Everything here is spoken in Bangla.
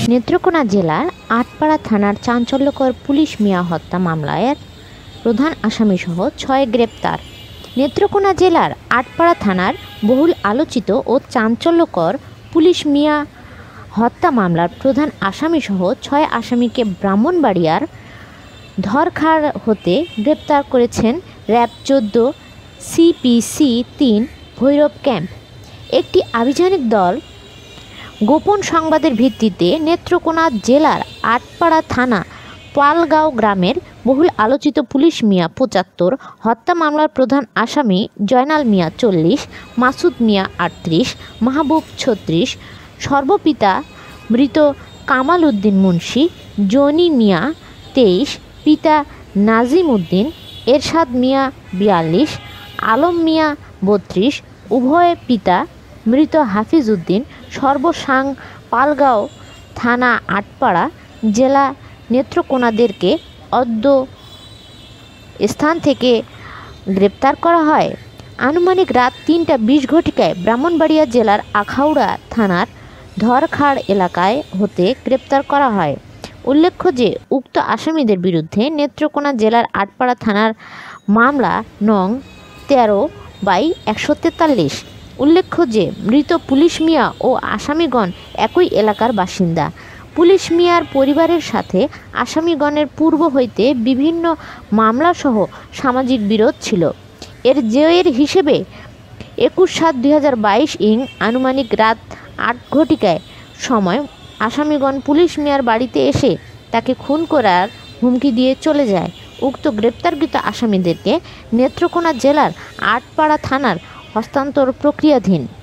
নেত্রকোনা জেলার আটপাড়া থানার চাঞ্চল্যকর পুলিশ মিয়া হত্যা মামলায় প্রধান আসামিসহ ৬ গ্রেপ্তার। নেত্রকোনা জেলার আটপাড়া থানার বহুল আলোচিত ও চাঞ্চল্যকর পুলিশ মিয়া হত্যা মামলার প্রধান আসামিসহ ৬ আসামিকে ব্রাহ্মণবাড়িয়ার ধরখাড় হতে গ্রেপ্তার করেছেন র্যাব ১৪ CPC ৩ ভৈরব ক্যাম্প। একটি আভিযানিক দল গোপন সংবাদের ভিত্তিতে নেত্রকোনা জেলার আটপাড়া থানা পালগাঁও গ্রামের বহুল আলোচিত পুলিশ মিয়া ৭৫ হত্যা মামলার প্রধান আসামি জয়নাল মিয়া ৪০, মাসুদ মিয়া ৩৮, মাহবুব ৩৬, সর্বপিতা মৃত কামাল উদ্দিন মুন্সি, জনি মিয়া ২৩, পিতা নাজিম উদ্দিন, এরশাদ মিয়া ৪২, আলম মিয়া ৩২, উভয় পিতা মৃত হাফিজ উদ্দিন, সর্বসাং পালগাঁও থানা আটপাড়া জেলা নেত্রকোনাদেরকে অদ্য স্থান থেকে গ্রেপ্তার করা হয়। আনুমানিক রাত ৩টা ২০ ঘটিকায় ব্রাহ্মণবাড়িয়া জেলার আখাউড়া থানার ধরখাড় এলাকায় হতে গ্রেপ্তার করা হয়। উল্লেখ্য যে উক্ত আসামিদের বিরুদ্ধে নেত্রকোনা জেলার আটপাড়া থানার মামলা নং ১৩/১৪৩। উল্লেখ্য যে মৃত পুলিশ মিয়া ও আসামিগণ একই এলাকার বাসিন্দা। পুলিশ মিয়ার পরিবারের সাথে আসামিগণের পূর্ব হইতে বিভিন্ন মামলাসহ সামাজিক বিরোধ ছিল। এর জের হিসেবে ২১/৭/২০২২ আনুমানিক রাত ৮ ঘটিকায় সময় আসামিগণ পুলিশ মিয়ার বাড়িতে এসে তাকে খুন করার হুমকি দিয়ে চলে যায়। উক্ত গ্রেপ্তারকৃত আসামিদেরকে নেত্রকোনা জেলার আটপাড়া থানার হস্তান্তর প্রক্রিয়াধীন।